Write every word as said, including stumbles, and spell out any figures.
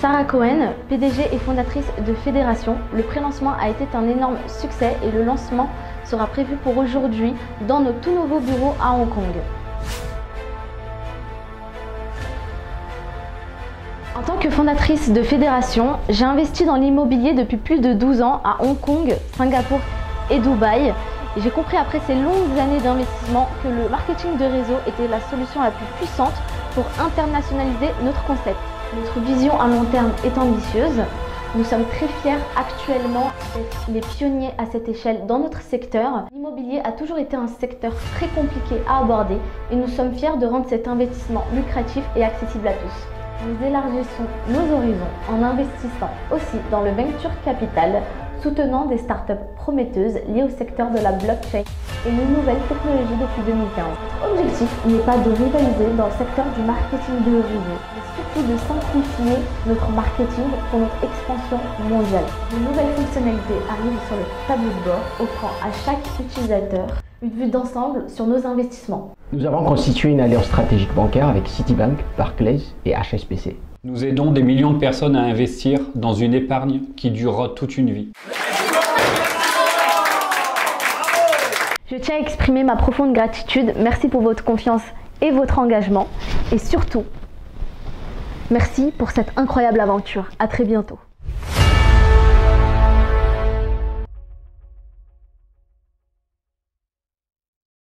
Sarah Cohen, P D G et fondatrice de Fédération, le prélancement a été un énorme succès et le lancement sera prévu pour aujourd'hui dans nos tout nouveaux bureaux à Hong Kong. En tant que fondatrice de Fédération, j'ai investi dans l'immobilier depuis plus de douze ans à Hong Kong, Singapour et Dubaï. Et j'ai compris après ces longues années d'investissement que le marketing de réseau était la solution la plus puissante pour internationaliser notre concept. Notre vision à long terme est ambitieuse. Nous sommes très fiers actuellement d'être les pionniers à cette échelle dans notre secteur. L'immobilier a toujours été un secteur très compliqué à aborder et nous sommes fiers de rendre cet investissement lucratif et accessible à tous. Nous élargissons nos horizons en investissant aussi dans le venture capital, soutenant des startups prometteuses liées au secteur de la blockchain et nos nouvelles technologies depuis deux mille quinze. Notre objectif n'est pas de rivaliser dans le secteur du marketing de réseau, mais surtout de simplifier notre marketing pour notre expansion mondiale. De nouvelles fonctionnalités arrivent sur le tableau de bord, offrant à chaque utilisateur une vue d'ensemble sur nos investissements. Nous avons constitué une alliance stratégique bancaire avec Citibank, Barclays et H S B C. Nous aidons des millions de personnes à investir dans une épargne qui durera toute une vie. Je tiens à exprimer ma profonde gratitude. Merci pour votre confiance et votre engagement. Et surtout, merci pour cette incroyable aventure. À très bientôt.